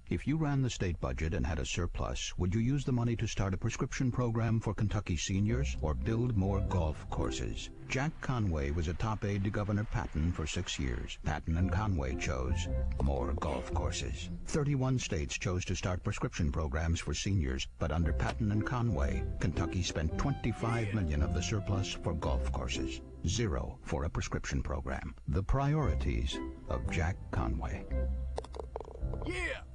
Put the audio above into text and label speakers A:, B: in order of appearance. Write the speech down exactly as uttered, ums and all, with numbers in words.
A: If you ran the state budget and had a surplus, would you use the money to start a prescription program for Kentucky seniors or build more golf courses? Jack Conway was a top aide to Governor Patton for six years. Patton and Conway chose more golf courses. thirty-one states chose to start prescription programs for seniors, but under Patton and Conway, Kentucky spent twenty-five million dollars of the surplus for golf courses, zero for a prescription program. The priorities of Jack Conway.
B: Yeah!